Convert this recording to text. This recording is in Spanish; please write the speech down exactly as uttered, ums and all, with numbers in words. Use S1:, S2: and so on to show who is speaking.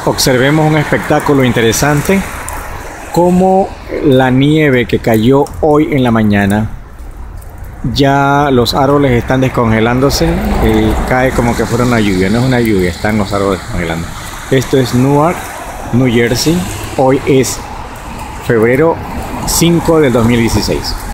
S1: Observemos un espectáculo interesante, como la nieve que cayó hoy en la mañana, ya los árboles están descongelándose y cae como que fuera una lluvia. No es una lluvia, están los árboles descongelando. Esto es Newark, New Jersey. Hoy es febrero cinco del dos mil dieciséis.